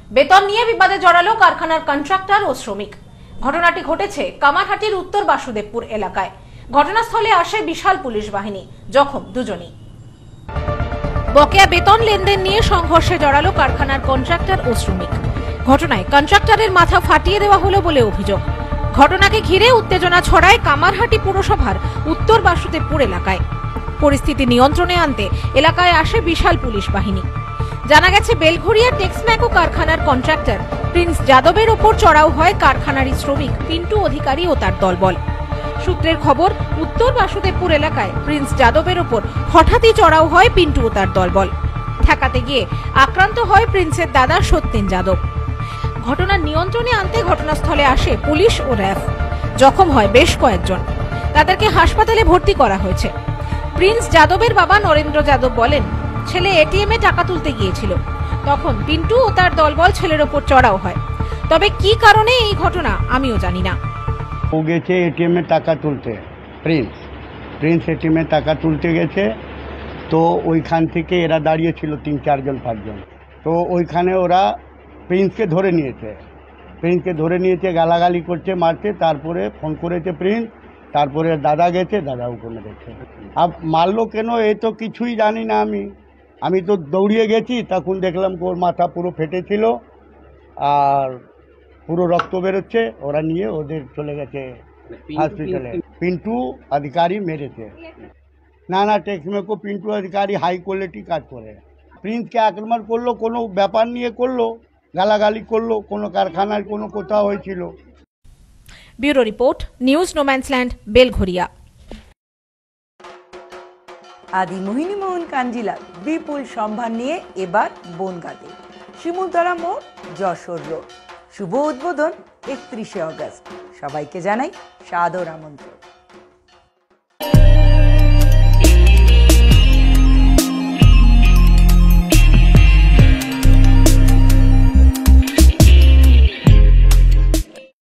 বেতন নিয়ে বিবাদে জড়ালো কারখানার কন্ট্রাক্টর ও শ্রমিক। ঘটনাটি ঘটেছে কামারহাটির উত্তর বাসুদেবপুর এলাকায়। ঘটনাস্থলে আসে বিশাল পুলিশ বাহিনী, জখম দুজনই। বকেয়া বেতন লেনদেন নিয়ে সংঘর্ষে জড়ালো কারখানার কন্ট্রাক্টর ও শ্রমিক। ঘটনায় কন্ট্রাক্টরের মাথা ফাটিয়ে দেওয়া হলো বলে অভিযোগ। ঘটনাকে ঘিরে উত্তেজনা ছড়ায় কামারহাটি পুরসভার উত্তর বাসুদেবপুর এলাকায়। পরিস্থিতি নিয়ন্ত্রণে আনতে এলাকায় আসে বিশাল পুলিশ বাহিনী। জানা গেছে, বেলঘরিয়া টেক্সম্যাকো কারখানার কন্ট্রাক্টর প্রিন্স যাদবের ওপর চড়াও হয় কারখানারই শ্রমিক পিন্টু অধিকারী ও তার দলবল। সূত্রের খবর, উত্তর বাসুদেবপুর এলাকায় প্রিন্স যাদবের ওপর হঠাৎই চড়াও হয় পিন্টু ও তার দলবল। ঠেকাতে গিয়ে আক্রান্ত হয় প্রিন্সের দাদা সত্যেন যাদব। ঘটনার নিয়ন্ত্রণে আনতে ঘটনাস্থলে আসে পুলিশ ও র্যাব। জখম হয় বেশ কয়েকজন, তাদেরকে হাসপাতালে ভর্তি করা হয়েছে। প্রিন্স যাদবের বাবা নরেন্দ্র যাদব বলেন, ছেলে এটিএম এ টাকা তুলতে গিয়েছিল, তখন পিন্টু ও তার দলবল ছেলের ওপর চড়াও হয়। তবে কি কারণে এই ঘটনা আমিও জানি না। ও গেছে এটিএম এ টাকা তুলতে, প্রিন্স এটিএম এ টাকা তুলতে গেছে। তো ওইখান থেকে এরা দাঁড়িয়েছিল 3-4 জন 5 জন। তো ওইখানে ওরা প্রিন্সকে ধরে নিয়েছে, গালাগালি করছে, মারছে। তারপরে ফোন করেছে প্রিন্স, তারপরে দাদা গেছে, দাদা ওখানে দেখছে। আর মারলো কেন এ তো কিছুই জানি না। আমি তো দৌড়িয়ে গেছি, তখন দেখলাম ওর মাথা পুরো ফেটেছিল আর পুরো রক্ত বেরোচ্ছে। ওরা নিয়ে ওদের চলে গেছে হসপিটালে। পিন্টু অধিকারী মেরেছে। না টেক্সম্যাকো পিন্টু অধিকারী হাই কোয়ালিটি কাজ করে। প্রিন্সকে আক্রমণ করলো, কোনো ব্যাপার নিয়ে করলো, গালাগালি করলো, কোনো কারখানায় কোনো কোথাও হয়েছিল। Bureau report, news no man's land, Belgharia. Adi Mohini মোহন কাঞ্জিলাল বিপুল সম্ভার নিয়ে এবার বনগাঁতে শিমুলতলা মোড়, যশোর রোড। শুভ উদ্বোধন 31শে অগস্ট। সবাইকে জানাই সাদর আমন্ত্রণ।